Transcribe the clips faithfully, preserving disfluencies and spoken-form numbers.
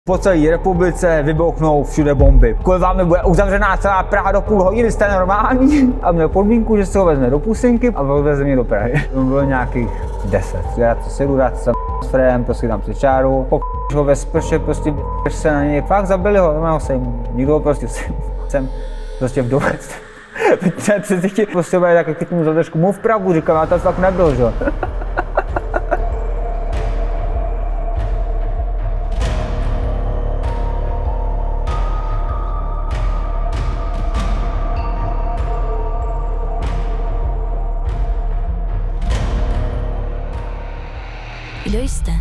Po celé republice vybouchnou všude bomby. Kvůli vám bude uzavřená celá Praha do půl hodiny, jste normální. A měl podmínku, že se ho vezme do pusinky a odveze mě do Prahy. To bylo nějakých deset. Já to sedu, rád jsem s Fredem, prostě tam si čáru. Po ho ve sprše, prostě se na něj fakt zabili ho, no jsem, nikdo prostě jsem, jsem prostě vdovec. Před ti prostě bude tak, jak mu za trošku mluv pravdu, říkám, já to fakt nebyl, že? Kdo jste?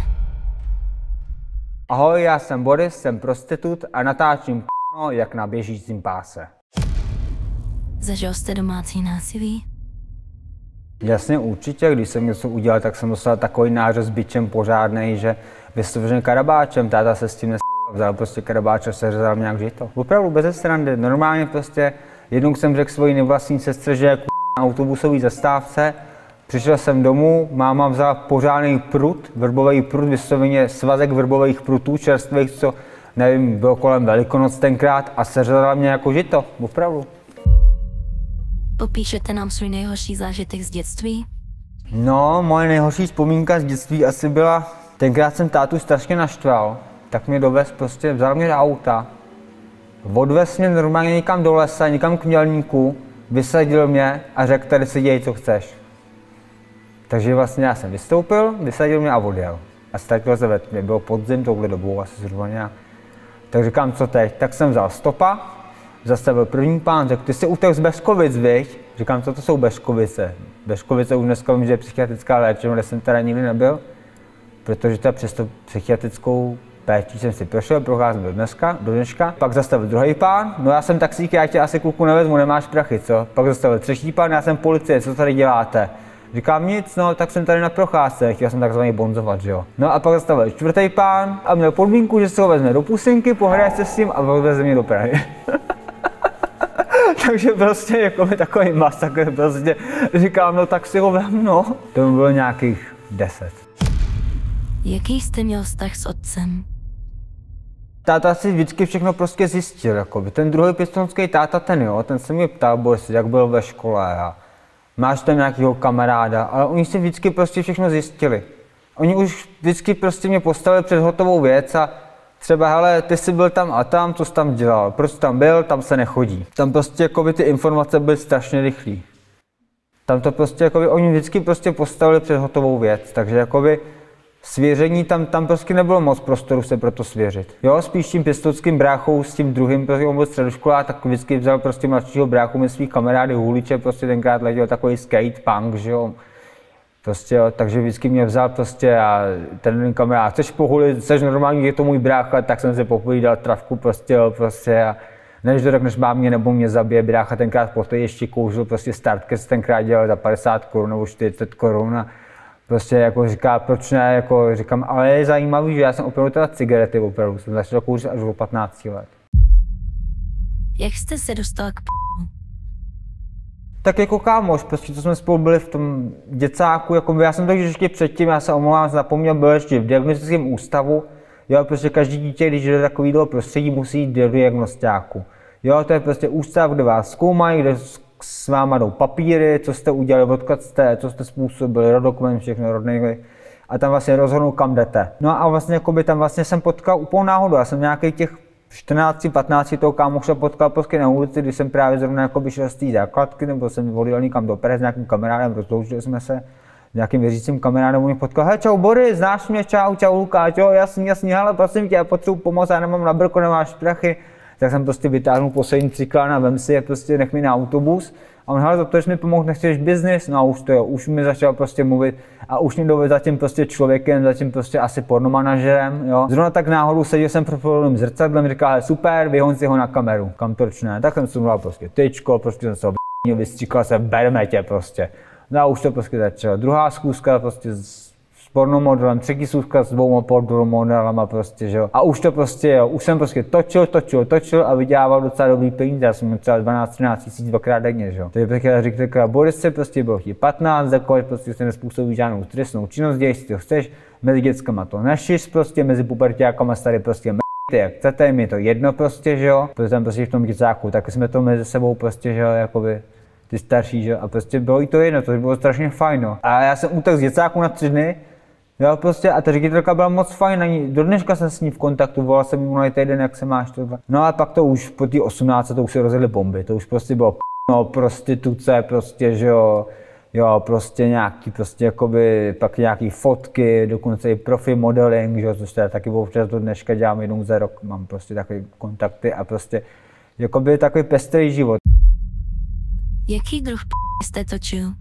Ahoj, já jsem Boris, jsem prostitut a natáčím k***no jak na běžícím páse. Zažil jste domácí násilí? Jasně, určitě, když jsem něco udělal, tak jsem dostal takový nářez bičem pořádnej, že vysloveně karabáčem, táta se s tím nes***, vzal prostě karabáč a seřezal mě jak žito. Opravdu bez srandy, normálně prostě, jednou jsem řekl svojí nevlastní sestře, že je k***, na autobusové zastávce. Přišel jsem domů, máma vzala pořádný prut, vrbový prut, vysloveně svazek vrbových prutů, čerstvých, co nevím, bylo kolem Velikonoc tenkrát a seřezala mě jako žito, opravdu. Popíšete nám svůj nejhorší zážitek z dětství? No, moje nejhorší vzpomínka z dětství asi byla, tenkrát jsem tátu strašně naštval, tak mě dovez prostě, vzal mě do auta, odvez mě normálně někam do lesa, někam k mělníku, vysadil mě a řekl, tady si děj, co chceš. Takže vlastně já jsem vystoupil, vysadil mě a odjel. A ztratil se ve tmě, bylo podzim, touhle dobou asi zhruba nějak. Tak říkám, co teď? Tak jsem vzal stopa, zastavil první pán, řekl, ty jsi utek z Beškovic, viď? Říkám, co to jsou Beškovice? Beškovice už dneska vím, že je psychiatrická léčebna, kde jsem teda nikdy nebyl, protože teda přes tu psychiatrickou péči jsem si prošel, procházel do dneska, do dneška. Pak zastavil druhý pán, no já jsem taxík, já tě asi kluku nevezmu, nemáš prachy, co? Pak zastavil třetí pán, já jsem policie, co tady děláte? Říkám nic, no tak jsem tady na procházce, chtěl jsem takzvaně bonzovat, že jo. No a pak zastavil čtvrtý pán a měl podmínku, že se ho vezme do pusinky, pohraje se s tím a odveze mě do Prahy. Takže prostě jako mi takový masakr, prostě říkám, no tak si ho vem, no. To bylo nějakých deset. Jaký jste měl vztah s otcem? Táta si vždycky všechno prostě zjistil, jakoby. Ten druhý pěstounský táta, ten jo, ten se mě ptal, Boris, jak byl ve škole a máš tam nějakého kamaráda, ale oni si vždycky prostě všechno zjistili. Oni už vždycky prostě mě postavili před hotovou věc a třeba, hele, ty jsi byl tam a tam, co jsi tam dělal, proč tam byl, tam se nechodí. Tam prostě jakoby ty informace byly strašně rychlý. Tam to prostě jakoby, oni vždycky prostě postavili před hotovou věc, takže jakoby svěření tam, tam prostě nebylo moc prostoru se pro to svěřit. Jo, spíš tím pěstounským bráchou s tím druhým, protože on byl středoškolák, tak vždycky vzal prostě mladšího bráchu mezi svých kamarády Huliče, prostě tenkrát letěl takový skate punk, že jo. Prostě jo, takže vždycky mě vzal prostě a ten kamarád, chceš pohulit, jsi normální, je to můj brácha, tak jsem se popovídal travku prostě jo, prostě a než dorekneš má mě nebo mě zabije brácha, tenkrát poté ještě kouřil prostě startkes, tenkrát dělal za padesát korun nebo čtyřicet korun a prostě jako říká, proč ne, jako říkám, ale je zajímavý, že já jsem opravdu teda cigarety opravdu, jsem začal kouřit až do patnácti let. Jak jste se dostal k p***? Tak jako kámoš, prostě to jsme spolu byli v tom děcáku, jako já jsem to ještě předtím, já se omlouvám, zapomněl, byl ještě v diagnostickém ústavu, jo, prostě každý dítě, když jde do takového prostředí, musí jít do diagnostáku. Jo, to je prostě ústav, kde vás zkoumají, kde s váma jdou papíry, co jste udělali, odkud jste, co jste způsobili, rodokument, všechno rodný, a tam vlastně rozhodnou, kam jdete. No a vlastně jakoby tam vlastně jsem potkal úplnou náhodu, já jsem nějakých těch čtrnáct patnáct toho kámoše potkal prostě na ulici, když jsem právě zrovna jakoby šel z té základky, nebo jsem volil někam do Prahy s nějakým kamarádem, rozloučili jsme se, s nějakým věřícím kamarádem, mě potkal, hej, čau Boris, znáš mě, čau, čau Lukáš, jo, jasně, jasně, hele, prosím tě, já potřebuji pomoct, já nemám na brko, nemáš prachy. Tak jsem prostě vytáhnul poslední cyklán a vem si je, prostě nech mi na autobus. A on, hele, za to, že mi pomohl, nechceš biznis? No a už to jo, už mi začal prostě mluvit a už mě dovedl za tím prostě člověkem, za tím prostě asi pornomanažerem, jo. Zrovna tak náhodou seděl jsem před polovným zrcadlem, říkal, hele, super, vyhoň si ho na kameru, kam proč ne? Tak jsem si dal prostě tyčko, prostě jsem se oběhnil, vystříkal se, berme tě prostě. No a už to prostě začalo. Druhá zkouška prostě s pornomodelem, třetí schůzka s dvouma pornomodelama prostě, že jo. A už to prostě, jo, už jsem prostě točil, točil, točil a vydělával docela dobrý peníze, já jsem měl třeba dvanáct třináct tisíc dvakrát denně, že jo. Takže bych řekl, řekl, Boris se prostě bylo chtít patnáct, jako prostě se nespůsobí žádnou trestnou činnost, děj si to chceš, mezi dětskama to nešiš prostě, mezi puberťákama tady prostě jak chcete, mi je to jedno prostě, že jo, protože tam prostě v tom děcáku, tak jsme to mezi sebou prostě, že jo, jakoby ty starší, že jo, a prostě bylo jí to jedno, to bylo strašně fajn, no. A já jsem utekl z děcáku na tři dny, jo, prostě, a ta ředitelka byla moc fajn, ani do dneška jsem s ní v kontaktu, volal jsem jí minulý týden, jak se máš tohle. No a pak to už po té osmnácté to už se rozjeli bomby, to už prostě bylo no, prostituce, prostě, že jo, jo, prostě nějaký, prostě jakoby, pak nějaký fotky, dokonce i profi modeling, že jo, což teda taky občas do dneška dělám jednou za rok, mám prostě takové kontakty a prostě, jakoby takový pestrý život. Jaký druh p*** jste točil?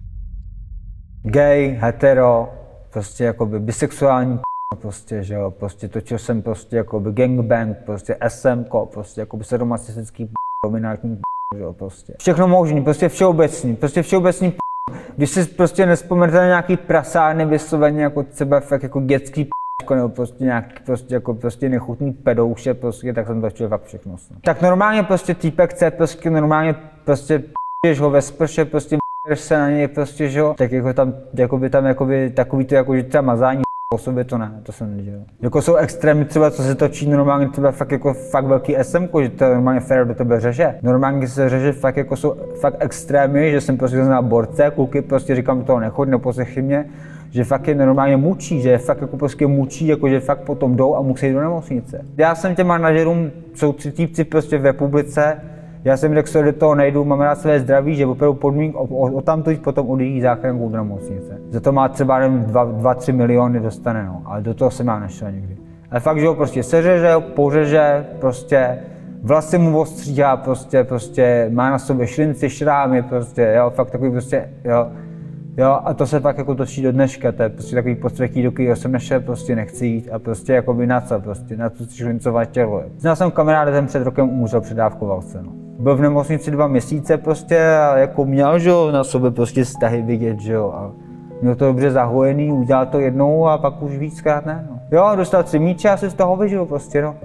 Gay, hetero, prostě jakoby bisexuální p***, prostě, že jo, prostě točil jsem prostě jakoby gangbang, prostě SMko, prostě jakoby sadomasochistický p***, dominantní p***, že jo, prostě. Všechno možný, prostě všeobecný, prostě všeobecný p***. Když si prostě nespomenete na nějaký prasárny vysloveně jako třeba fakt jako dětský p***, nebo prostě nějaký prostě jako prostě nechutný pedouše, prostě, tak jsem točil fakt všechno. Tak normálně prostě týpek chce prostě normálně prostě p***š ho ve sprše, prostě p***š se na něj prostě, že jo, tak jako tam, jakoby tam jakoby takový to jako, že třeba mazání po sobě, to ne, to jsem nedělal. Jako jsou extrémy třeba, co se točí normálně třeba fakt jako fakt velký SMko, že to je normálně fér do tebe řeže. Normálně se řeže fakt jako jsou fakt extrémy, že jsem prostě znal borce, kluky prostě říkám do toho nechoď, neposlechy mě, že fakt je normálně mučí, že fakt jako prostě mučí, jako že fakt potom jdou a musí jít do nemocnice. Já jsem těm manažerům, jsou tři týpci prostě v republice, já jsem řekl, že do toho nejdu, mám rád své zdraví, že opravdu podmínk o, o, o tamtud potom odjíždí záchrankou do nemocnice. Za to má třeba dva tři miliony dostane, no, ale do toho jsem já nešel nikdy. Ale fakt, že ho prostě seřeže, pořeže, prostě vlasy mu ostříhá, prostě, prostě má na sobě šlinci, šrámy, prostě, jo, fakt takový prostě, jo. Jo, a to se pak jako točí do dneška, to je prostě takový podstřeký, do kterého jsem nešel, prostě nechci jít a prostě jakoby na co, prostě na to šlincovat tělo. Znal jsem kamaráda, ten před rokem umřel, předávkoval se, no. Byl v nemocnici dva měsíce prostě a jako měl, že jo, na sobě prostě vztahy vidět, že jo, a měl to dobře zahojený, udělal to jednou a pak už víckrát ne, no. Jo, dostal tři míče a se z toho vyžil prostě, no.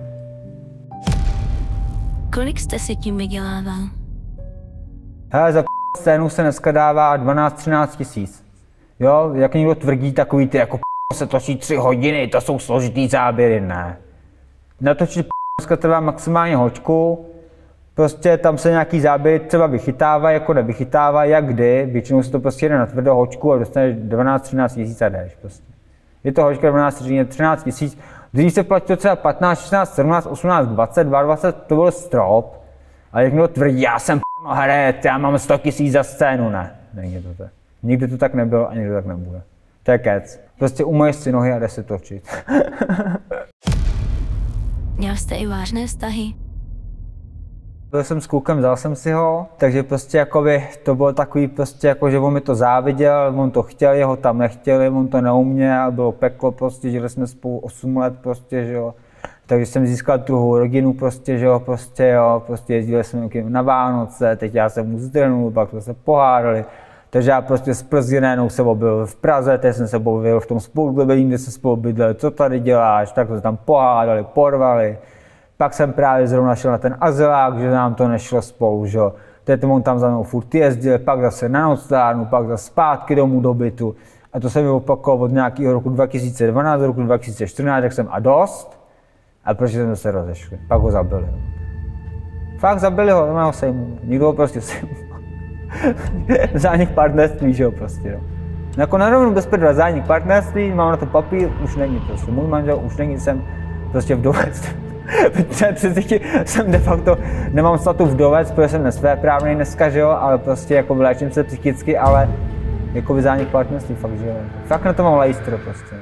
Kolik jste si tím vydělával? Hele, za scénu se dneska dává dvanáct třináct tisíc. Jo, jak někdo tvrdí takový ty jako se točí tři hodiny, to jsou složitý záběry, ne. Natočit dneska trvá maximálně hoďku, prostě tam se nějaký záběr třeba vychytává, jako nevychytává, jak kdy, většinou se to prostě jde na tvrdou hoďku a dostaneš dvanáct třináct tisíc a jdeš prostě. Je to hoďka dvanáct třináct tisíc, když se platí třeba patnáct šestnáct sedmnáct osmnáct dvacet dvacet dva, to byl strop, a jak někdo tvrdí, já jsem p***no herec, já mám sto tisíc za scénu, ne, není to tak. Nikdy to tak nebylo a nikdy to tak nebude. To je kec. Prostě umyješ si nohy a jde se točit. Měl jste i vážné vztahy? Byl jsem s klukem, vzal jsem si ho, takže prostě jakoby to bylo takový prostě jako, že on mi to záviděl, on to chtěl, jeho tam nechtěli, on to neuměl, bylo peklo prostě, žili jsme spolu osm let prostě, že jo. Takže jsem získal druhou rodinu prostě, že jo, prostě jo, prostě jezdili jsme na Vánoce, teď já jsem mu zdrnul, pak jsme se pohádali. Takže já prostě z Plzně najednou se objevil v Praze, teď jsem se objevil v tom spolubydlení, kde se spolu bydleli, co tady děláš, tak jsme tam pohádali, porvali. Pak jsem právě zrovna šel na ten azylák, že nám to nešlo spolu, že jo. Teď on tam za mnou furt jezdil, pak zase na noclárnu, pak zase zpátky domů do bytu. A to se mi opakovalo od nějakého roku dva tisíce dvanáct do roku dva tisíce čtrnáct, tak jsem a dost. A proč jsme se rozešli? Pak ho zabili. Fakt zabili ho, nemá ho sejmu. Nikdo ho prostě sejmu. Zánik partnerství, že jo, prostě, jo. Jako na rovnu bez prdela zánik partnerství, mám na to papír, už není prostě. Můj manžel už není, jsem prostě vdovec. Přesně jsem de facto, nemám status vdovec, protože jsem nesvéprávný dneska, že jo, ale prostě jako vyléčím se psychicky, ale jako zánik partnerství, fakt, že jo. Fakt na to mám lejstro prostě.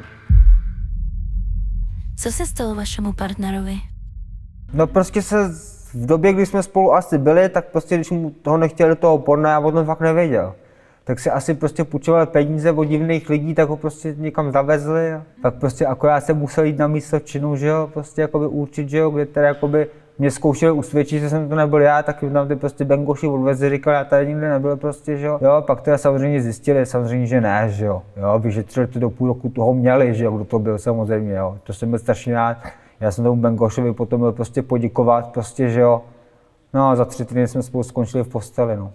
Co se stalo vašemu partnerovi? No prostě se v době, kdy jsme spolu asi byli, tak prostě když mu toho nechtěli do toho porna, já o tom fakt nevěděl. Tak si asi prostě půjčoval peníze od divných lidí, tak ho prostě někam zavezli. A pak prostě akorát se musel jít na místo činu, že jo, prostě jakoby určit, že jo, kde teda jakoby mě zkoušeli usvědčit, že jsem to nebyl já, tak tam ty prostě bengoši odvezli, říkali, já tady nikdy nebyl prostě, že jo. Jo, pak teda samozřejmě zjistili, samozřejmě, že ne, že jo. Jo, vyšetřili to do půl roku toho měli, že jo, kdo to byl samozřejmě, jo. To jsem byl strašně rád. Já jsem tomu bengošovi potom byl prostě poděkovat, prostě, že jo. No a za tři týdny jsme spolu skončili v posteli, no.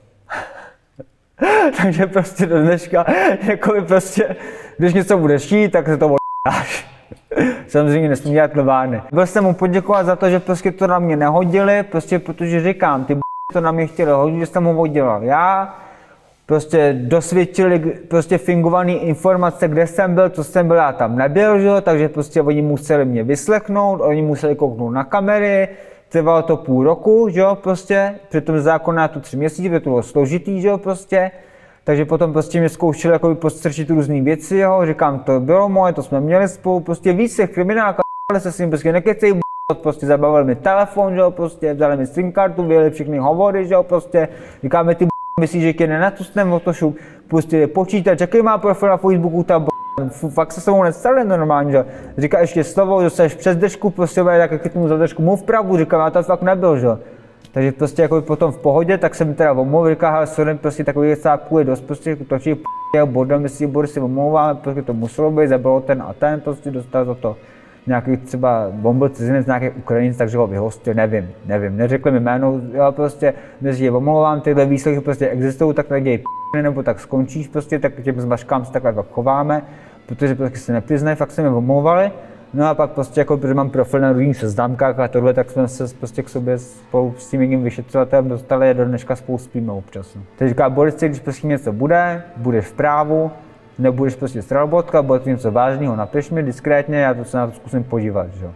Takže prostě do dneška, jakoby prostě, když něco budeš chtít, tak se to oddáš. Samozřejmě nesmím dělat lvány. Byl jsem mu poděkovat za to, že prostě to na mě nehodili, prostě protože říkám, ty b***, to na mě chtěli hodit, že jsem ho udělal já. Prostě dosvědčili prostě fingované informace, kde jsem byl, co jsem byl, já tam nebyl, že? Takže prostě oni museli mě vyslechnout, oni museli kouknout na kamery, trvalo to půl roku, že jo, prostě, přitom zákonná to tři měsíce, protože to bylo složitý, že jo, prostě. Takže potom prostě mě zkoušeli jakoby podstrčit různý věci, jo, říkám, to bylo moje, to jsme měli spolu, prostě víc těch kriminálka, ale se s ním prostě nekecej, prostě zabavili mi telefon, že jo, prostě, vzali mi SIM kartu, vyjeli všechny hovory, že jo, prostě, říkáme, ty myslíš, že tě nenatusnem o to šup, prostě počítač, jaký má profil na Facebooku, ta b***, fakt se s tebou nestali normálně, že říká ještě slovo, že seš přes držku, prostě tak jak tomu za držku, mluv pravdu, říkám, já to fakt nebyl, že. Takže prostě jako potom v pohodě, tak jsem teda omluvil, říká, hele, sorry, prostě takový cáků je dost, prostě točí p***, bodem, jestli body si omlouváme, prostě to muselo být, zabilo ten a ten, prostě dostal za to nějaký třeba, on byl cizinec, nějaký Ukrajinec, takže ho vyhostil, nevím, nevím, neřekli mi jméno, jo, prostě, než je omlouvám, tyhle výsledky prostě existují, tak neděj p***, nebo tak skončíš prostě, tak těm zmaškám se takhle chováme, protože prostě se nepřiznají, fakt se mi omlouvali. No a pak prostě jako, protože mám profil na různých seznamkách a tohle, tak jsme se prostě k sobě spolu s tím jedním vyšetřovatelem dostali a do dneška spolu spíme občas. Teď říká, Boris, když prostě něco bude, budeš v právu, nebudeš prostě strelbotka, bude to něco vážného, napiš mi diskrétně, já to se na to zkusím podívat, že jo.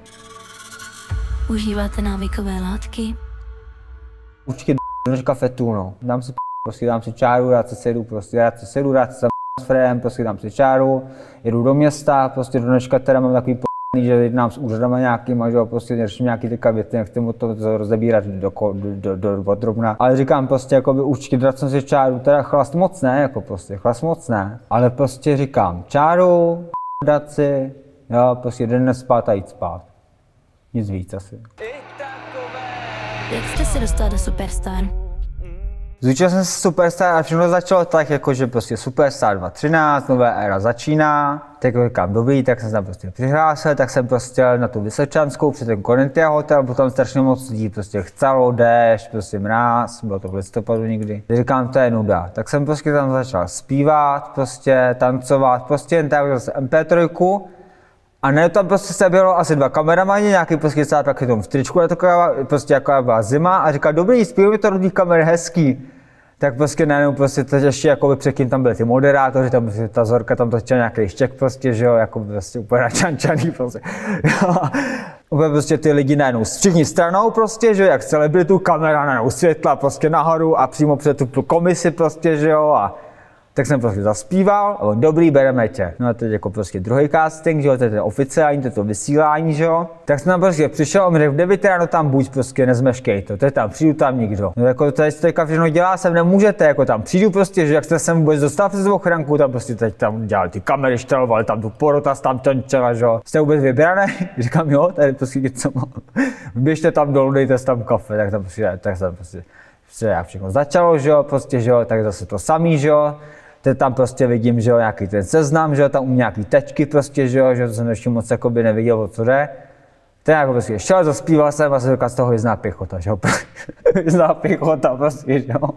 Užíváte návykové látky? Určitě dneška fetu, no. Dám si p***, prostě dám si čáru, rád se sedu, prostě rád se sedu, rád se s Fredem, prostě dám si čáru, jedu do města, prostě do dneška teda mám takový p***, že jednám s úřadama nějakýma, že jo, prostě řeším nějaký teďka věci, nechci mu to rozebírat do, do, do, do podrobna. Ale říkám prostě, jakoby určitě dát jsem si čáru, teda chlast moc ne, jako prostě, chlast moc ne. Ale prostě říkám, čáru, dát si, jo, prostě den nespát a jít spát. Nic víc asi. Jak jste se dostal do Superstar? Zúčil jsem se Superstar a všechno začalo tak, jako že prostě Superstar dva tisíce třináct, nová éra začíná. Tak říkám, dobrý, tak jsem se tam prostě přihlásil, tak jsem prostě na tu Vysočanskou před ten Korintia hotel, potom strašně moc lidí prostě chcelo, déšť, prostě mráz, bylo to v listopadu někdy. Tak říkám, to je nuda. Tak jsem prostě tam začal zpívat, prostě tancovat, prostě jen tak zase em pé tři. A ne, tam prostě se bylo asi dva kameramani, nějaký prostě stát taky tom v tričku, a taková, prostě jaká byla zima a říkal, dobrý, spívají to do těch kamer hezký. Tak prostě najednou prostě to ještě jakoby předtím tam byli ty moderátoři, tam prostě ta Zorka tam točila nějaký štěk prostě, že jo, jako prostě úplně načančaný prostě. Úplně prostě ty lidi najednou všichni stranou prostě, že jo, jak celebritu, kamera najednou světla prostě nahoru a přímo před tu komisi prostě, že jo, a tak jsem prostě zaspíval a on, dobrý, bereme tě. No a teď jako prostě druhý casting, že jo, to je oficiální, to je to vysílání, že jo. Tak jsem tam prostě přišel a mi řekl, v devět ráno tam buď, prostě nezmeškej to, to je tam, přijdu tam nikdo. No jako to je, to teďka všechno dělá, sem nemůžete, jako tam přijdu prostě, že jak jste sem vůbec dostal přes ochranku, tam prostě teď tam dělali ty kamery, štelovali tam tu porota, tam tančela, že jo. Jste vůbec vybraný? Říkám, jo, tady prostě něco mám. Běžte tam dolů, dejte tam kafe, tak tam prostě, tak jsem prostě, prostě jak všechno začalo, že jo, prostě, že jo, tak zase to samý, že jo. Teď tam prostě vidím, že jo, nějaký ten seznam, že jo, tam u nějaký tečky prostě, že jo, že to jsem ještě moc jakoby neviděl, o co jde. Ten jako prostě šel, zaspíval jsem a jsem říkal, z toho vyzná pěchota, že jo, vyzná pěchota prostě, že jo.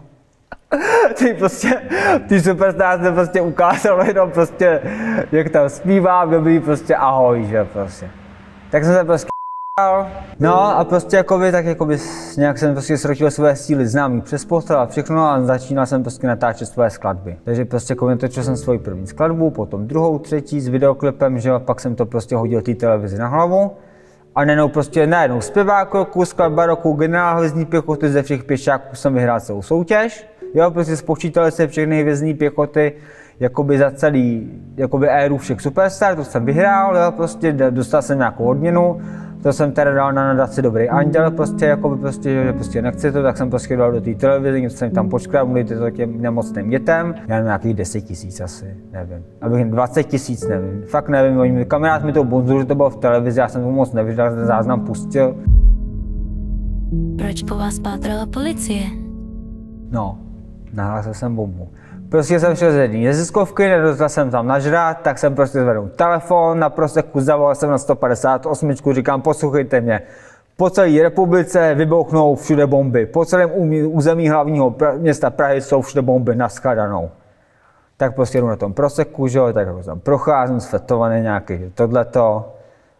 Ty prostě, ty Superstar se prostě ukázalo jenom prostě, jak tam zpívám, dobrý prostě ahoj, že jo, prostě. Tak jsem se prostě no a prostě jakoby, tak jakoby nějak jsem prostě sročil své síly známý přes postel a všechno a začínal jsem prostě natáčet svoje skladby. Takže prostě jako natočil jsem svoji první skladbu, potom druhou, třetí s videoklipem, že jo, pak jsem to prostě hodil té televizi na hlavu. A najednou prostě najednou zpěvák roku, skladba roku, generál hvězdní pěchoty, ze všech pěšáků jsem vyhrál celou soutěž. Jo, prostě spočítali se všechny hvězdní pěchoty, jakoby za celý, jakoby éru všech Superstar, to jsem vyhrál, jo, prostě dostal jsem nějakou odměnu. To jsem teda dal na nadaci Dobrý anděl, prostě, jakoby prostě, že prostě nechci to, tak jsem prostě dal do té televize, něco jsem tam počkal, mluvíte to těm nemocným dětem. Já nevím, nějakých deset tisíc asi, nevím. Abych dvacet tisíc, nevím. Fakt nevím, oni, kamarád mi to bonzul, že to bylo v televizi, já jsem to moc neviděl, ten záznam pustil. Proč po vás pátrala policie? No, nahlásil jsem bombu. Prostě jsem šel z jedné neziskovky, nedostal jsem tam nažrát, tak jsem prostě zvedl telefon, na proseku zavolal jsem na sto padesát osm, říkám, poslouchejte mě. Po celé republice vybouchnou všude bomby, po celém území hlavního města Prahy jsou všude bomby naschledanou. Tak prostě jdu na tom proseku, že jo, tak jako tam procházím, sfetovaný nějaký tohleto.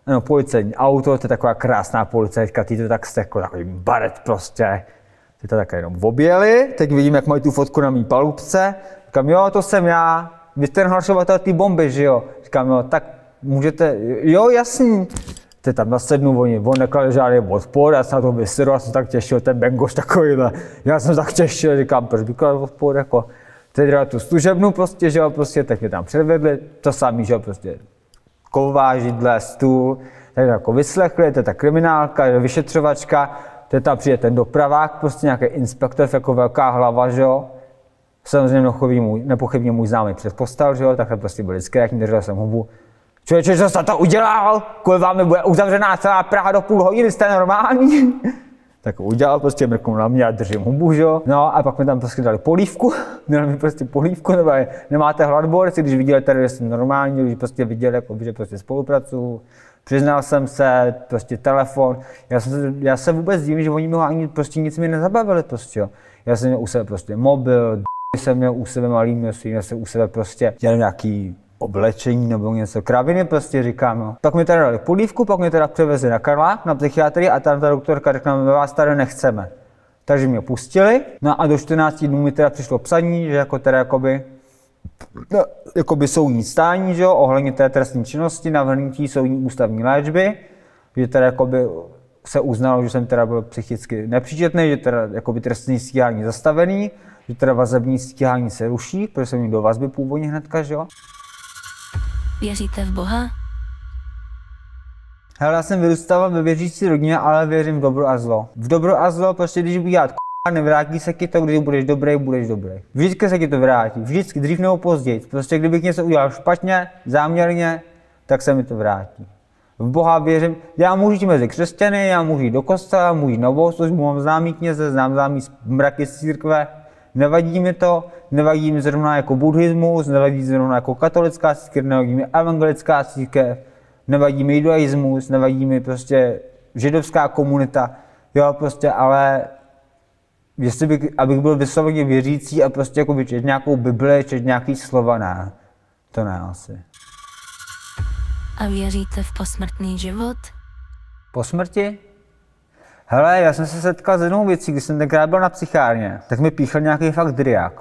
No, policejní auto, to je taková krásná policajtka, ty to tak steklo, takový baret prostě. Ty to tak jenom objeli, teď vidím, jak mají tu fotku na mý palubce. Říkám, jo, to jsem já, vy jste nahlašovatel ty bomby, že jo? Říkám, jo, tak můžete, jo, jasný. Teď tam nasednu, oni, on neklade žádný odpor, já jsem na to vysedl, já jsem tak těšil, ten bengoš takovýhle. Já jsem tak těšil, říkám, proč by kladl odpor, jako. Teď dala tu služebnu prostě, že jo, prostě, tak mě tam předvedli, to samý, že jo, prostě. Ková, židle, stůl, tak jako vyslechli, to je ta kriminálka, vyšetřovačka, teď tam přijde ten dopravák, prostě nějaký inspektor, jako velká hlava, že jo. Samozřejmě můj, nepochybně můj známý předpostal, že jo, takhle prostě byl diskrétní, držel jsem hubu. Člověče, co jste to udělal? Kvůli vám mi bude uzavřená celá Praha do půl hodiny, jste normální? Tak udělal, prostě mrknul na mě a držím hubu, že jo. No a pak mi tam prostě dali polívku, dali mi prostě polívku, nebo je, nemáte hladbor, si když viděli tady, že jsem normální, když prostě viděli, jako, že prostě spolupracuju. Přiznal jsem se, prostě telefon, já, jsem, já se vůbec divím, že oni mi ani prostě nic mi nezabavili, prostě jo. Já jsem měl u sebe prostě mobil, jsem měl u sebe malý množství, měl jsem u sebe prostě dělal nějaký oblečení nebo něco, kraviny prostě říkám, no. Pak mi teda dali polívku, pak mě teda převezli na Karlák, na psychiatrii a tam ta doktorka řekla, my vás tady nechceme. Takže mě pustili, no a do čtrnácti dnů mi teda přišlo psaní, že jako teda jakoby, no, jakoby soudní stání, že jo, ohledně té trestní činnosti, navrhnutí soudní ústavní léčby, že teda jakoby se uznalo, že jsem teda byl psychicky nepříčetný, že teda jakoby trestní stíhání zastavený, že teda vazební stíhání se ruší, protože jsem jim do vazby původně hnedka, že jo. Věříte v Boha? Hele, já jsem vyrůstal ve věřící rodině, ale věřím v dobro a zlo. V dobro a zlo, prostě když budeš dělat k***a, nevrátí se ti to, když budeš dobrý, budeš dobrý. Vždycky se ti to vrátí, vždycky, dřív nebo později. Prostě kdybych něco udělal špatně, záměrně, tak se mi to vrátí. V Boha věřím, já můžu jít mezi křesťany, já můžu jít do kostela, můžu jít novou službu, mám známý kněze, znám známý mraky z církve. Nevadí mi to, nevadí mi zrovna jako buddhismus, nevadí mi zrovna jako katolická církev, nevadí mi evangelická církev, nevadí mi judaismus, nevadí mi prostě židovská komunita, jo, prostě, ale jestli bych, abych byl vysloveně věřící a prostě jako by čet nějakou Bibli, čet nějaký slova, ne, to ne asi. A věříte v posmrtný život? Po smrti? Hele, já jsem se setkal s jednou věcí, když jsem tenkrát byl na psychárně, tak mi píchl nějaký fakt driák.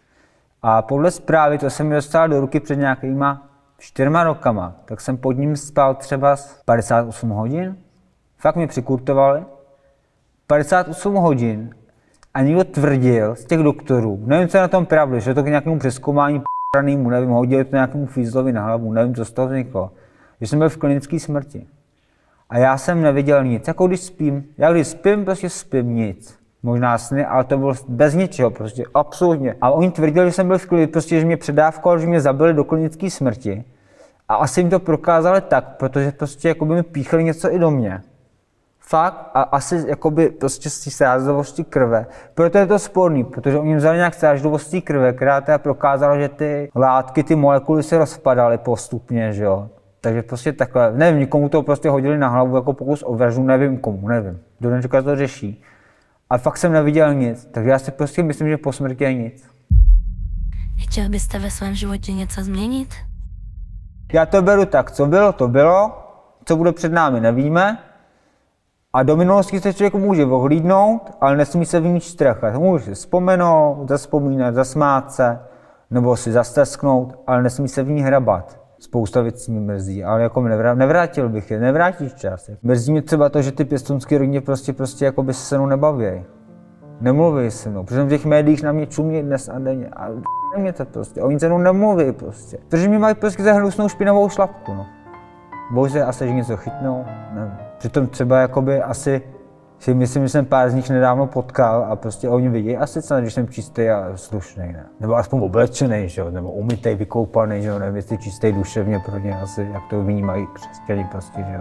A podle zprávy, to jsem mi dostal do ruky před nějakýma čtyřma rokama, tak jsem pod ním spal třeba padesát osm hodin. Fakt mi přikurtovali. padesát osm hodin. A někdo tvrdil z těch doktorů, nevím, co je na tom pravdy, že to k nějakému přezkoumání p***ranýmu, nevím, hodili to nějakému fízlovi na hlavu, nevím, co z toho vzniklo. Že jsem byl v klinické smrti. A já jsem neviděl nic, jako když spím. Já když spím, prostě spím nic. Možná sny, ale to bylo bez ničeho, prostě absolutně. A oni tvrdili, že jsem byl v klinice, prostě, že mě předávkovali, že mě zabili do klinické smrti. A asi jim to prokázali tak, protože prostě jakoby mi píchli něco i do mě. Fakt, a asi jakoby prostě z té sráždivosti krve. Proto je to sporný, protože oni vzali nějak sráždivosti krve, která teda prokázala, že ty látky, ty molekuly se rozpadaly postupně, že jo. Takže prostě takhle, nevím, nikomu to prostě hodili na hlavu jako pokus o vraždu, nevím komu, nevím. Do dneška to řeší. A fakt jsem neviděl nic, takže já si prostě myslím, že po smrti je nic. Chtěl byste ve svém životě něco změnit? Já to beru tak, co bylo, to bylo, co bude před námi, nevíme. A do minulosti se člověk může ohlídnout, ale nesmí se v ní strachat. Může si vzpomenout, zaspomínat, zasmát se, nebo si zastesknout, ale nesmí se v ní hrabat. Spousta věcí mi mrzí, ale jako nevrátil bych je, nevrátíš čas. Mrzí mě třeba to, že ty pěstounské rodině prostě, prostě jako by se se mnou nebaví. Nemluví se mnou, protože v těch médiích na mě čumí dnes a denně. A mě to prostě, oni se mnou nemluví prostě. Protože mi mají prostě za hnusnou špinavou šlapku, no. Bojí se asi, že něco chytnou, nevím. Přitom třeba jakoby asi si myslím, že jsem pár z nich nedávno potkal a prostě oni vidí asi snad, že jsem čistý a slušný, ne? Nebo aspoň oblečený, že jo? Nebo umytej, vykoupaný, že jo? Nevím, jestli čistý duševně pro ně asi, jak to vnímají křesťani prostě, že jo?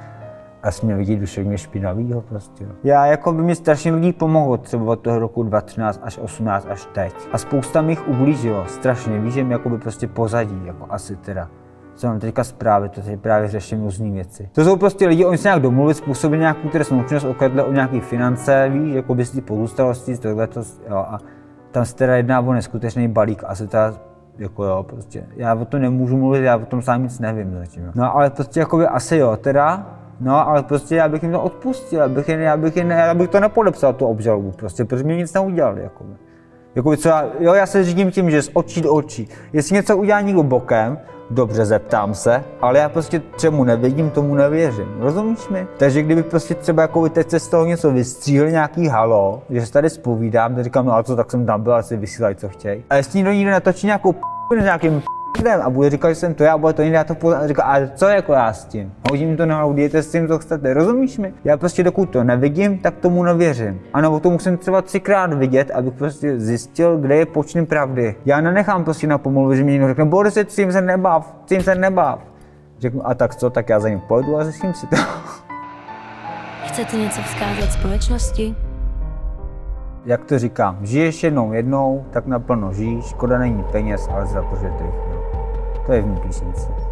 Asi mě vidí duševně špinavýho prostě. Já jako by mi strašně lidí pomohlo třeba od toho roku dva tisíce třináct až osmnáct až teď. A spousta mých ublížilo, strašně, víš, že mi jako by prostě pozadí, jako asi teda. Co mám teďka zprávy, to teď právě řeším různý věci. To jsou prostě lidi, oni se nějak domluvili, způsobili nějakou trestnou činnost, okradli o nějaké finance, víš, jako by z té pozůstalosti, tohleto, jo, a tam se teda jedná o neskutečný balík, asi ta Jako jo, prostě. Já o tom nemůžu mluvit, já o tom sám nic nevím zatím. No ale prostě jakoby asi jo teda. No, ale prostě já bych jim to odpustil, já bych, jen, já bych, jen, já bych to nepodepsal, tu obžalobu, prostě, protože mě nic neudělali, jakoby. Jakoby co já, jo, já se řídím tím, že z očí do očí. Jestli něco udělá někdo bokem, dobře, zeptám se, ale já prostě čemu nevidím, tomu nevěřím, rozumíš mi? Takže kdyby prostě třeba jakoby teď se z toho něco vystříhli, nějaký halo, že se tady zpovídám, tak říkám, no ale co, tak jsem tam byl, asi vysílají, co chtějí. A jestli někdo někdo natočí nějakou p***u nějakým a bude říkat, že jsem to já, bude to někde, já to poznám, a říká, a co jako já s tím? Hodím to na hlavu, dějte s tím, co chcete, rozumíš mi? Já prostě dokud to nevidím, tak tomu nevěřím. A nebo to musím třeba třikrát vidět, abych prostě zjistil, kde je počný pravdy. Já nenechám prostě na pomluvu, že mi někdo řekne, Boris, s tím se nebav, s tím se nebav. Řeknu, a tak co, tak já za ním pojdu a zjistím si to. Chcete něco vzkázat společnosti? Jak to říkám, žiješ jednou jednou, tak naplno žiješ, škoda není peněz, ale za to, že ty. To je v mý písnici.